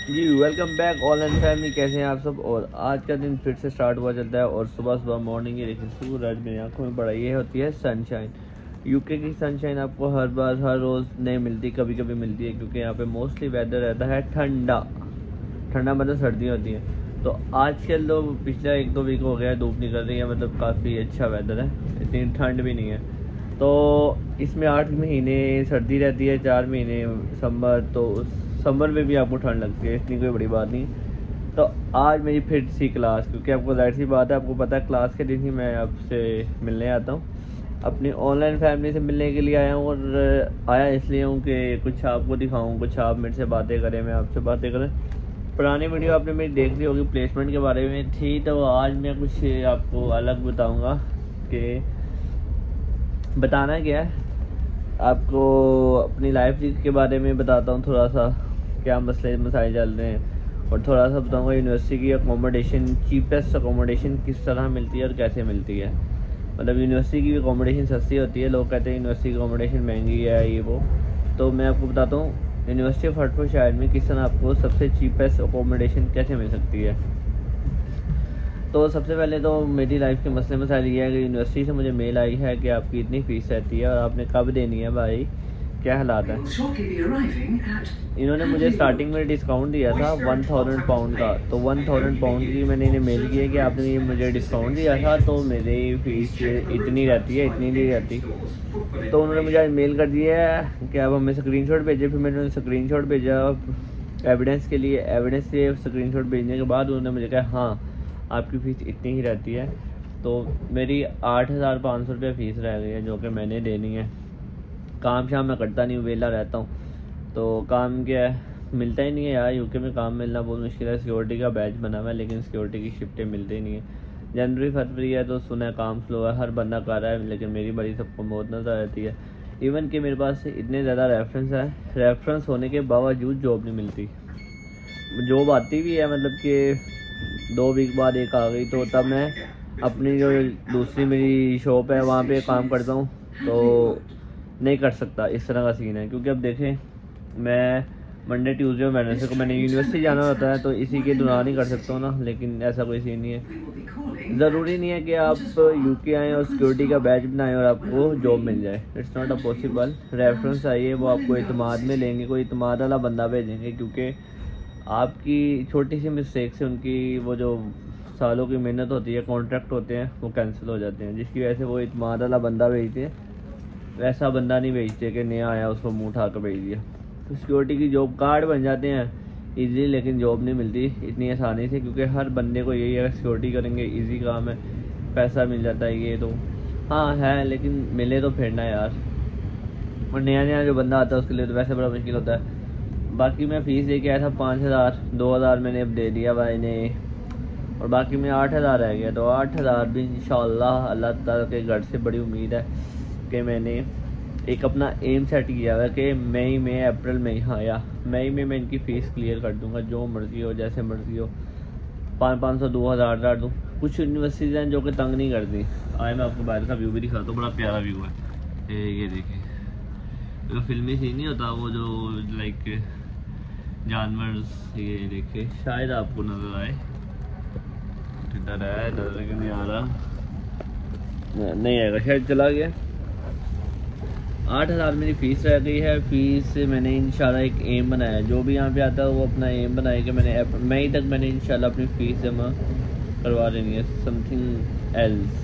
Ji welcome back all and family. कैसे हैं आप सब। और आज का दिन फिर से स्टार्ट हुआ चलता है और सुबह सुबह मॉर्निंग ये देखिए सूरज मेरी आंखों में पड़ा। ये होती है सनशाइन। यूके की सनशाइन आपको हर बार हर रोज़ नहीं मिलती, कभी कभी मिलती है क्योंकि यहाँ पे मोस्टली वेदर रहता है ठंडा। ठंडा मतलब सर्दी होती है। तो आजकल तो पिछला 1-2 वीक हो गया है धूप निकल रही है, मतलब काफ़ी अच्छा वेदर है, इतनी ठंड भी नहीं है। तो इसमें 8 महीने सर्दी रहती है, 4 महीने समर। तो समर में भी आपको ठंड लगती है, इतनी कोई बड़ी बात नहीं। तो आज मेरी फिर सी क्लास, क्योंकि आपको जाहिर सी बात है, आपको पता है क्लास के दिन ही मैं आपसे मिलने आता हूँ। अपनी ऑनलाइन फैमिली से मिलने के लिए आया हूँ और आया इसलिए हूँ कि कुछ आपको दिखाऊँ, कुछ आप मेरे से बातें करें, मैं आपसे बातें करें। पुरानी वीडियो आपने मेरी देख ली होगी, प्लेसमेंट के बारे में थी। तो आज मैं कुछ आपको अलग बताऊँगा कि बताना क्या है आपको, अपनी लाइफ के बारे में बताता हूँ थोड़ा सा, क्या मसले मसाइल चल रहे हैं। और थोड़ा सा बताऊँगा यूनिवर्सिटी की अकोमोडेशन, चीपेस्ट अकोमोडेशन किस तरह मिलती है और कैसे मिलती है। मतलब यूनिवर्सिटी की अकोमोडेशन सस्ती होती है, लोग कहते हैं यूनिवर्सिटी की अकोमोडेशन महंगी है ये वो। तो मैं आपको बताता हूँ यूनिवर्सिटी ऑफ हर्टफोर्डशायर में किस तरह आपको सबसे चीपेस्ट अकोमोडेशन कैसे मिल सकती है। तो सबसे पहले तो मेरी लाइफ के मसले मसाइल ये है कि यूनिवर्सिटी से मुझे मेल आई है कि आपकी इतनी फ़ीस रहती है और आपने कब देनी है भाई, क्या हालात है। इन्होंने मुझे स्टार्टिंग में डिस्काउंट दिया था 1000 पाउंड का। तो 1000 पाउंड की मैंने इन्हें मेल किया कि आपने ये मुझे डिस्काउंट दिया था, तो मेरी फ़ीस इतनी रहती है, इतनी नहीं रहती। तो उन्होंने मुझे आज मेल कर दिया है कि अब हमें स्क्रीनशॉट भेजे। फिर मैंने स्क्रीनशॉट भेजा एविडेंस के लिए। एविडेंस से स्क्रीनशॉट भेजने के बाद उन्होंने मुझे कहा हाँ आपकी फ़ीस इतनी ही रहती है। तो मेरी 8500 रुपये फ़ीस रह गई है जो कि मैंने देनी है। काम शाम मैं करता नहीं हूँ, वेला रहता हूँ। तो काम क्या है, मिलता ही नहीं है यार। यूके में काम मिलना बहुत मुश्किल है। सिक्योरिटी का बैच बना हुआ है लेकिन सिक्योरिटी की शिफ्टें मिलती ही नहीं है। जनवरी फरवरी है तो सुना है काम स्लो है, हर बंदा कर रहा है, लेकिन मेरी बड़ी सबको मौत नजर आती है। इवन कि मेरे पास इतने ज़्यादा रेफरेंस है, रेफरेंस होने के बावजूद जॉब नहीं मिलती। जॉब आती भी है, मतलब कि 2 वीक बाद एक आ गई, तो तब मैं अपनी जो दूसरी मेरी शॉप है वहाँ पे काम करता हूँ, तो नहीं कर सकता। इस तरह का सीन है क्योंकि अब देखें मैं मंडे ट्यूसडे और वेडनेसडे को मैंने यूनिवर्सिटी जाना होता है, तो इसी के दौरान ही कर सकता हूँ ना। लेकिन ऐसा कोई सीन नहीं है। ज़रूरी नहीं है कि आप यूके आएँ और सिक्योरिटी का बैच बनाएं और आपको जॉब मिल जाए। It's not a possible. Reference आइए, वो आपको इतमाद में लेंगे, कोई इतमाद वाला बंदा भेजेंगे, क्योंकि आपकी छोटी सी मिस्टेक से उनकी वो जो सालों की मेहनत होती है, कॉन्ट्रैक्ट होते हैं, वो कैंसिल हो जाते हैं। जिसकी वजह से वो इतमाद वाला बंदा भेजते हैं, वैसा बंदा नहीं भेजते कि नया आया उसको मुँह उठा कर भेज दिया। तो सिक्योरिटी की जॉब कार्ड बन जाते हैं ईजी, लेकिन जॉब नहीं मिलती इतनी आसानी से, क्योंकि हर बंदे को यही है सिक्योरिटी करेंगे ईजी काम है, पैसा मिल जाता है। ये तो हाँ है, लेकिन मिले तो फिर ना यार। और नया नया जो बंदा आता है उसके लिए तो वैसे बड़ा मुश्किल होता है। बाकी मैं फ़ीस दे के आया था 5000, 2000 मैंने अब दे दिया भाई ने, और बाकी में 8000 रह गया। तो 8000 भी इंशाल्लाह अल्लाह ताला के घर से बड़ी उम्मीद है कि मैंने एक अपना एम सेट किया हुआ है कि मई में, अप्रैल में, हाँ या मई में मैं इनकी फ़ीस क्लियर कर दूंगा, जो मर्ज़ी हो, जैसे मर्ज़ी हो। 500, 2000 दूँ। कुछ यूनिवर्सिटीज़ हैं जो कि तंग नहीं करती। आए मैं आपको बाहर का व्यू भी दिखाता हूँ, बड़ा प्यारा व्यू है। ये देखिए, तो फिल्मी सीन नहीं होता वो जो लाइक जानवर। ये देखिए शायद आपको नजर आए, किधर है, नजर क्यों नहीं आ रहा, नहीं आएगा शायद, चला गया। 8000 मेरी फ़ीस रह गई है। फ़ीस से मैंने इंशाल्लाह एक एम बनाया, जो भी यहाँ पे आता है वो अपना एम बनाए कि मैंने मई तक मैंने इंशाल्लाह अपनी फ़ीस जमा करवा देनी है, समथिंग एल्स।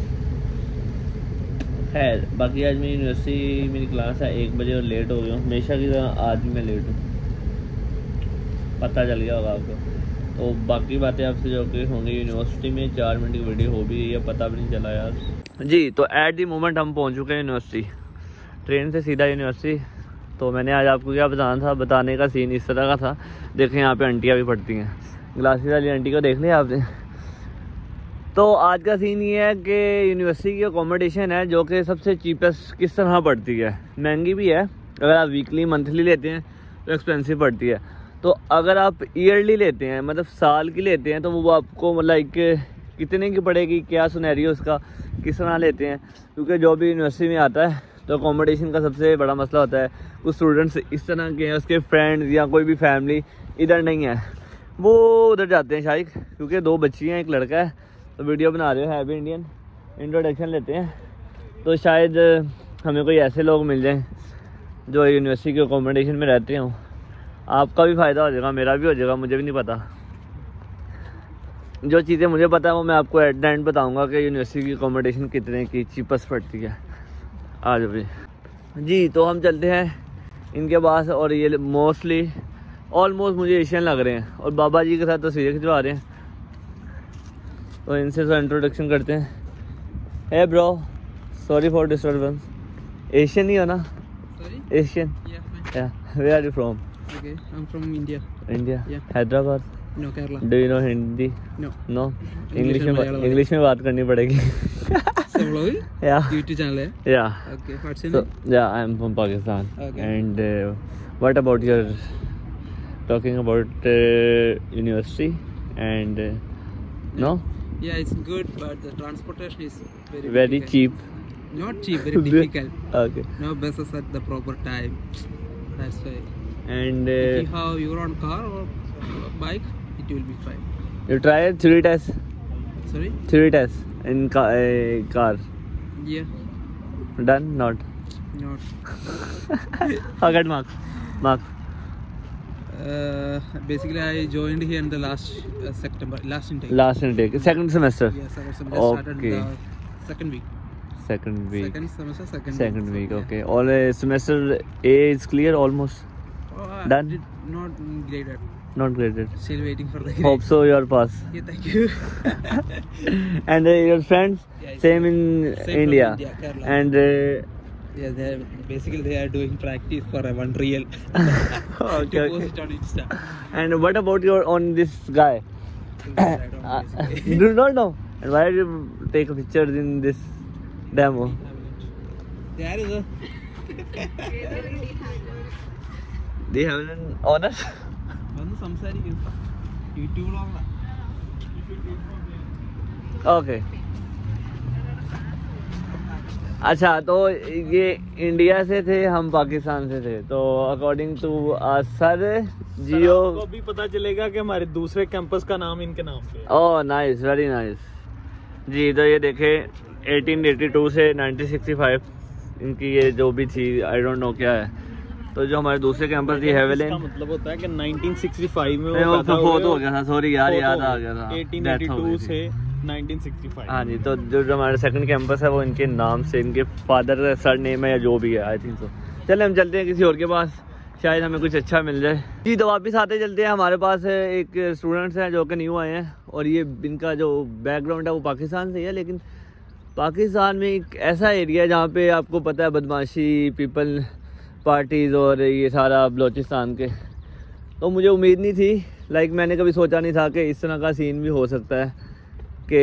खैर बाकी आज मेरी यूनिवर्सिटी मेरी क्लास है 1 बजे और लेट हो गया हूँ। हमेशा की तरह आज भी मैं लेट हूँ, पता चल गया होगा आपको। तो बाकी बातें आपसे जो कि होंगी यूनिवर्सिटी में। 4 मिनट की वीडियो हो भी गई है, पता भी नहीं चला यार जी। तो एट दी मोमेंट हम पहुंच चुके हैं यूनिवर्सिटी, ट्रेन से सीधा यूनिवर्सिटी। तो मैंने आज आपको क्या बताना था, बताने का सीन इस तरह का था। देखें यहाँ पे आंटियाँ भी पढ़ती हैं, ग्लासेस वाली आंटी को देख लिया आपने। तो आज का सीन ये है कि यूनिवर्सिटी की अकोमोडेशन है जो कि सबसे चीपेस्ट किस तरह पड़ती है। महंगी भी है, अगर आप वीकली मंथली लेते हैं तो एक्सपेंसिव पड़ती है। तो अगर आप ईयरली लेते हैं, मतलब साल की लेते हैं, तो वो आपको मतलब कितने की पड़ेगी, क्या सिनेरियो उसका, किस तरह लेते हैं। क्योंकि जो भी यूनिवर्सिटी में आता है तो अकोमोडेशन का सबसे बड़ा मसला होता है। कुछ स्टूडेंट्स इस तरह के हैं, उसके फ्रेंड्स या कोई भी फैमिली इधर नहीं है, वो उधर जाते हैं शायद, क्योंकि 2 बच्ची हैं, एक लड़का है, तो वीडियो बना रहे हो हैवी इंडियन, इंट्रोडक्शन लेते हैं। तो शायद हमें कोई ऐसे लोग मिल जाएं जो यूनिवर्सिटी के अकोमोडेशन में रहते हों। आपका भी फ़ायदा हो जाएगा, मेरा भी हो जाएगा, मुझे भी नहीं पता। जो चीज़ें मुझे पता है वो मैं आपको एट द एंड बताऊँगा कि यूनिवर्सिटी की अकोमोडेशन कितने की चीपेस्ट पड़ती है। आ जाओ जी। तो हम चलते हैं इनके पास, और ये मोस्टली ऑलमोस्ट मुझे एशियन लग रहे हैं, और बाबा जी के साथ तस्वीरें खिंचवा रहे हैं। तो इनसे तो इंट्रोडक्शन करते हैं। Hey bro, sorry for disturbance. Asian ही हो ना? एशियन? या where are you from? Okay, I'm from India. India? Yeah. Hyderabad? No, Kerala. Do you know Hindi? No. No? English English में बात करनी पड़ेगी। So, vlog? या YouTube channel है? या Okay, what's your so name? yeah, I am from Pakistan. Okay. And what about your talking about university and no? Yeah, it's good, but the transportation is very difficult. cheap. Not cheap, very difficult. Okay. No buses at the proper time. That's why. And If you have your own car or bike, it will be fine. you tried 3 tests? Sorry? 3 tests in car. Yeah, Done? Not? not. How get marks? Basically, I joined here in the last September, last intake. Last intake. Second semester? Yes, our semester started Okay. the second week. Second week. Second semester, Second week. Yeah. Okay. All semester A is clear almost. Oh, Done? Not graded. Not graded. Still waiting for the grade. Hope so you are pass. Yeah, thank you. And your friends? Yeah, Same in same India. from India, Kerala. And Yeah, they are doing practice for one real. okay, To okay. post it on Insta. And what about your on this guy? I don't know, basically. Do not know. And why did you take pictures in this demo? There is a They have an honor. വന്ന് സംസാരിക്കുന്നു YouTube വ്ളോഗാണ്. Okay. अच्छा, तो ये India से थे, हम पाकिस्तान से थे, तो अकॉर्डिंग टू सर जियो आपको भी पता चलेगा कि हमारे दूसरे कैंपस का नाम इनके नाम पे है। ओह नाइस, वेरी नाइस जी। तो ये देखे 1882 से 1965 इनकी ये जो भी थी, आई डोंट नो क्या है। तो जो हमारे दूसरे कैंपस थी हेवलेन, इसका मतलब होता है कि 1965 में वो पैदा फोर्थ हुए हो गया था, सॉरी यार, fourth याद हो आ गए। गया था, 1882 से 1965। हाँ जी। तो जो हमारा सेकंड कैंपस है वो इनके नाम से, इनके फादर का सर नेम है या जो भी है, आई थिंक सो। चले हम चलते हैं किसी और के पास, शायद हमें कुछ अच्छा मिल जाए जी। तो वापस आते चलते हैं। हमारे पास एक स्टूडेंट्स हैं जो कि न्यू आए हैं, और ये इनका जो बैकग्राउंड है वो पाकिस्तान से ही है, लेकिन पाकिस्तान में एक ऐसा एरिया है जहाँ पे आपको पता है बदमाशी, पीपल पार्टीज़ और ये सारा बलोचिस्तान के। तो मुझे उम्मीद नहीं थी, लाइक मैंने कभी सोचा नहीं था कि इस तरह का सीन भी हो सकता है कि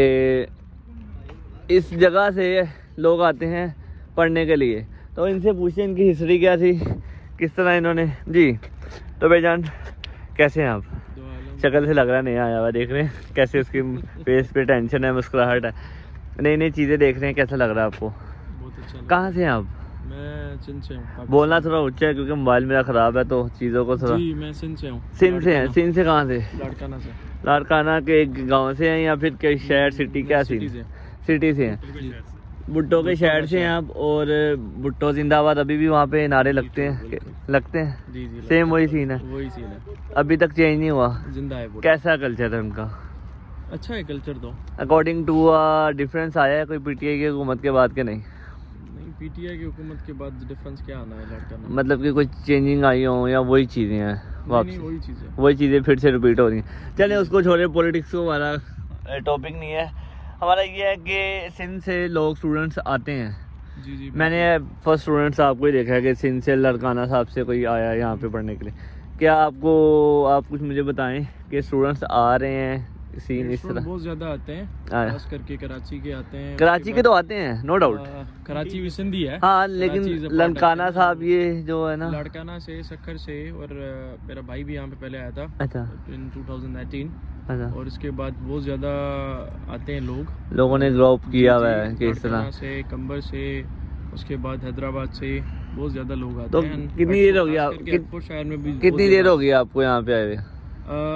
इस जगह से लोग आते हैं पढ़ने के लिए। तो इनसे पूछते इनकी हिस्ट्री क्या थी, किस तरह इन्होंने जी। तो भाईजान कैसे हैं आप? शक्ल से लग रहा है नहीं आया हुआ, देख रहे हैं कैसे उसकी फेस पे टेंशन है, मुस्कुराहट है, नई नई चीज़ें देख रहे हैं, कैसा लग रहा है आपको? बहुत अच्छा। कहाँ से हैं आप? मैं सिंध से हूँ। बोलना थोड़ा ऊंचा है क्योंकि मोबाइल मेरा ख़राब है, तो चीज़ों को थोड़ा। जी, मैं सिंध से हूँ। सिंध से हैं? सिंध से कहाँ से? लाड़काना से। लाड़काना के एक गांव से हैं या फिर कई शहर, सिटी, क्या सीन? सिटी से हैं। भुट्टो के शहर से हैं आप, और भुट्टो जिंदाबाद अभी भी वहाँ पे नारे लगते हैं? लगते हैं। जी जी, सेम वही सीन है, वही सीन है, अभी तक चेंज नहीं हुआ। जिंदा है वो। कैसा कल्चर है उनका? अच्छा है कल्चर तो। अकॉर्डिंग टू डिफरेंस आया है कोई पीटीआई की हुकूमत के बाद के? नहीं, पीटीआई की हुकूमत के बाद डिफरेंस क्या आना है लाड़काना? मतलब कि कोई चेंजिंग आई हो या वही चीज़ें हैं वापस? नहीं, वही चीज़ है। वही चीज़ें फिर से रिपीट हो रही हैं। चलें उसको छोड़े, पॉलिटिक्स को हमारा टॉपिक नहीं है। हमारा ये है कि सिंध से लोग स्टूडेंट्स आते हैं। जी जी। मैंने फर्स्ट स्टूडेंट्स आपको ही देखा है कि सिंध से लाड़काना साहब से कोई आया यहाँ पे पढ़ने के लिए। क्या आपको, आप कुछ मुझे बताएं कि स्टूडेंट्स आ रहे हैं, सीन इस तरह? बहुत ज़्यादा आते हैं, खास करके कराची के आते हैं। कराची के तो आते हैं, नो डाउट। कराची भी सिंधी है। हाँ, लेकिन लाड़काना साहब ये जो है ना, लाड़काना से, सक्खर से, और मेरा भाई भी यहाँ पे पहले आया था। अच्छा। इन 2019। अच्छा। और इसके बाद बहुत ज़्यादा आते हैं लोगों ने ग्रो अप किया हुआ है कि इस तरह से, कंबर से, उसके बाद हैदराबाद से बहुत ज़्यादा लोग आते तो हैं। कितनी देर हो गई आप, शहर में भी कितनी देर हो गई आपको यहाँ पे आए हुए?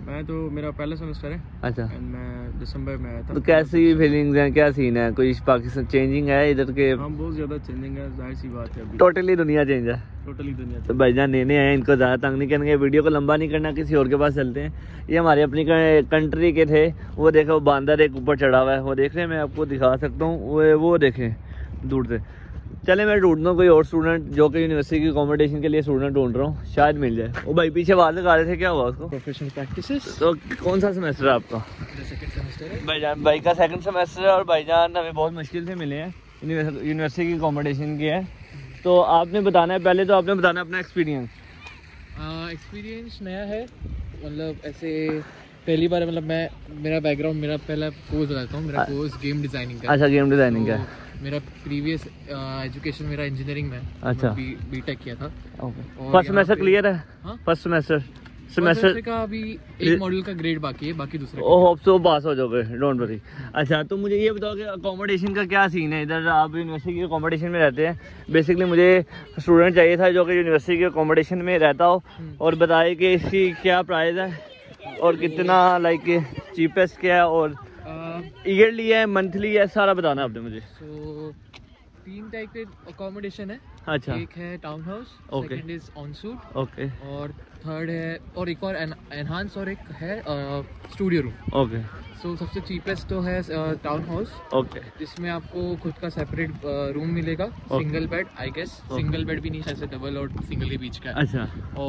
मैं तो मेरा पहला सेमेस्टर है अच्छा। एंड मैं दिसंबर में आया था। तो कैसी फीलिंग्स हैं, क्या सीन है? कोई पाकिस्तान चेंजिंग है इधर के? हाँ बहुत ज़्यादा चेंजिंग है, जाहिर सी बात है। अभी टोटली दुनिया चेंज है। टोटली दुनिया तो भाईजान नए आए, इनको ज़्यादा तंग नहीं करेंगे, वीडियो को लंबा नहीं करना, किसी और के पास चलते हैं। ये हमारे अपनी कंट्री के थे, वो देखो वो बांदर एक ऊपर चढ़ा हुआ है, वो देख रहे हैं, मैं आपको दिखा सकता हूँ, वो देखें दूर से। चले मैं ढूंढता हूँ कोई और स्टूडेंट जो कि यूनिवर्सिटी की अकोमोडेशन के लिए स्टूडेंट ढूंढ रहा हूँ, शायद मिल जाए। वो भाई पीछे आवाज़ लगा रहे थे, क्या हुआ उसको? Professional practices. तो कौन सा सेमेस्टर है आपका? सेकंड सेमेस्टर है भाईजान, भाई का सेकंड सेमेस्टर है और भाईजान हमें बहुत मुश्किल से मिले हैं, यूनिवर्सिटी की अकोमोडेशन की है। तो आपने बताना है, पहले तो आपने बताना है अपना एक्सपीरियंस। एक्सपीरियंस नया है, मतलब ऐसे पहली बार, मतलब मेरा बैकग्राउंड, मेरा पहला कोर्स बताता हूँ। मेरा कोर्स गेम डिज़ाइनिंग का। अच्छा, गेम डिज़ाइनिंग का। मेरा प्रीवियस एजुकेशन मेरा इंजीनियरिंग में। अच्छा, बीटेक किया था। फर्स्ट सेमेस्टर क्लियर है? फर्स्ट सेमेस्टर का अभी एक मॉड्यूल का ग्रेड बाकी है, बाकी दूसरे ओ होप सो पास हो जाओगे, डोंट वरी। अच्छा, तो मुझे ये बताओ कि अकोमोडेशन का क्या सीन है इधर? आप यूनिवर्सिटी की अकोमोडेशन में रहते हैं, बेसिकली मुझे स्टूडेंट चाहिए था जो कि यूनिवर्सिटी की अकोमोडेशन में रहता हो और बताए कि इसकी क्या प्राइस है और कितना लाइक चीपेस्ट क्या है और ईयरली है, मंथली है, सारा बताना आपने मुझे। तो 3 टाइप के अकोमोडेशन है। अच्छा, एक है town house, second is en suite, okay, और थर्ड है, और एक और एनहांस, और एक है स्टूडियो रूम। ओके। सो सबसे चीपेस्ट तो है टाउन हाउस, ओके, जिसमें आपको खुद का सेपरेट रूम मिलेगा, single bed, I guess single bed भी नहीं, ऐसे डबल और सिंगल के बीच का है। अच्छा,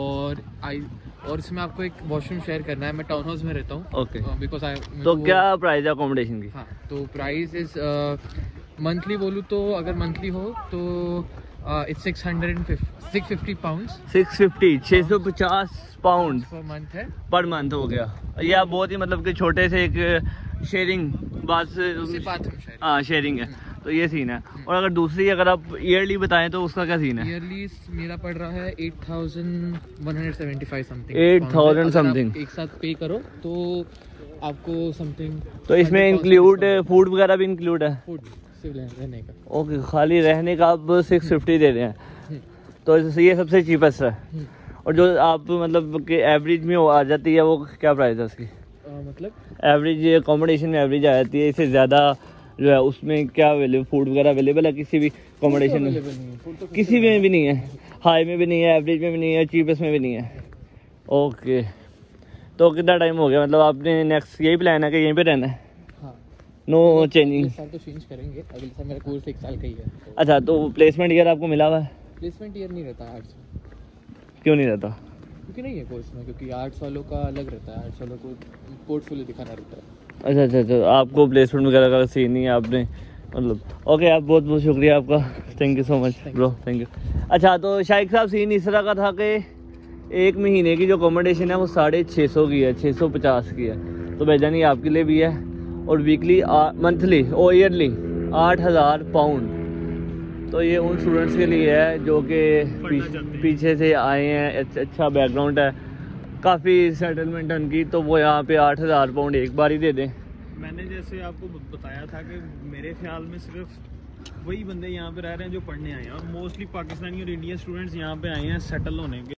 और इसमें आपको एक वॉशरूम शेयर करना है। मैं टाउन हाउस में रहता हूँ, ओके, बिकॉज तो क्या प्राइस है अकोमोडेशन की? हाँ, तो प्राइस इज मंथली बोलूँ तो, अगर मंथली हो तो it's 650 pounds. 650 pound per month है, पर मंथ हो गया। ये आप बहुत ही मतलब कि छोटे से एक शेयरिंग बाथरूम शेयर। हाँ, शेयरिंग है, तो ये सीन है। और अगर दूसरी अगर आप ईयरली बताएं तो उसका क्या सीन है? ईयरली मेरा पड़ रहा है 8175 समथिंग। 8000 समथिंग एक साथ पे करो तो आपको समथिंग। तो इसमें इंक्लूड फूड वगैरह भी इंक्लूड है? फूड सिर्फ रहने का। ओके, खाली रहने का आप 650 दे रहे हैं, तो ये सबसे चीपेस्ट है। और जो आप मतलब कि एवरेज में आ जाती है, वो क्या प्राइस है उसकी? मतलब एवरेज अकोमोडेशन में एवरेज आ जाती है, इससे ज़्यादा जो है उसमें क्या अवेलेबल, फूड वगैरह अवेलेबल है किसी भी अकोमोडेशन में? किसी में भी नहीं है, हाई में भी नहीं है, एवरेज में भी नहीं है, चीपेस्ट में भी नहीं है। ओके, तो कितना टाइम हो गया, मतलब आपने नेक्स्ट यही प्लान है कि यहीं पे रहना है? हाँ, नो चेंजिंग? इस साल तो चेंज करेंगे, अगले साल मेरा कोर्स 1 साल का ही है। अच्छा, तो प्लेसमेंट ईयर आपको मिला हुआ है? प्लेसमेंट ईयर नहीं रहता आर्ट्स में। क्यों नहीं रहता? क्योंकि नहीं है कोर्स में, क्योंकि आर्ट्स वालों का अलग रहता है, आर्ट्स वालों को पोर्टफोलियो दिखाना रहता है। अच्छा अच्छा अच्छा, आपको प्लेसमेंट वगैरह का सीन नहीं है, आपने मतलब ओके। आप बहुत बहुत शुक्रिया आपका, thank you so much bro, thank you. अच्छा, तो शाइक साहब सीन इस तरह का था कि 1 महीने की जो अकोमोडेशन है वो 650 की है, 650 की है। तो भाईजान ये आपके लिए भी है, और वीकली मंथली और ईयरली 8000 पाउंड। तो ये उन स्टूडेंट्स के लिए है जो कि पीछे से आए हैं, अच्छा बैकग्राउंड है, काफ़ी सेटलमेंट उनकी, तो वो यहाँ पे 8000 पाउंड एक बार ही दे दें। मैंने जैसे आपको बताया था कि मेरे ख्याल में सिर्फ वही बंदे यहाँ पे रह रहे हैं जो पढ़ने आए हैं, और मोस्टली पाकिस्तानी और इंडियन स्टूडेंट्स यहाँ पे आए हैं सेटल होने के।